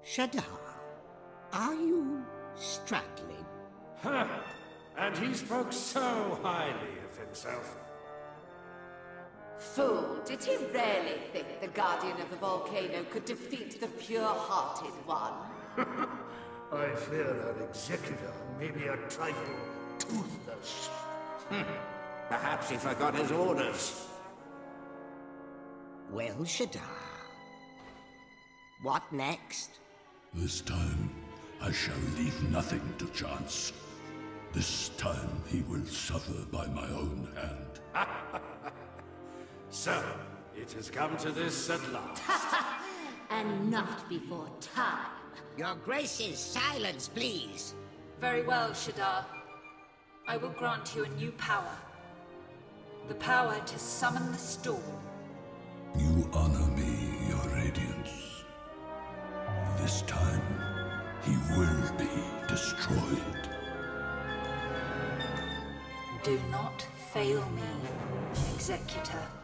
Shadar, are you struggling? Huh. And he spoke so highly of himself. Fool, did he really think the Guardian of the Volcano could defeat the pure-hearted one? I fear that Executor may be a trifle toothless. Perhaps he forgot his orders. Well, Shadar, what next? This time, I shall leave nothing to chance. This time, he will suffer by my own hand. So, it has come to this at last. And not before time. Your Grace's silence, please. Very well, Shadar. I will grant you a new power. The power to summon the storm. You honor me, your radiance. This time, he will be destroyed. Do not fail me, Executor.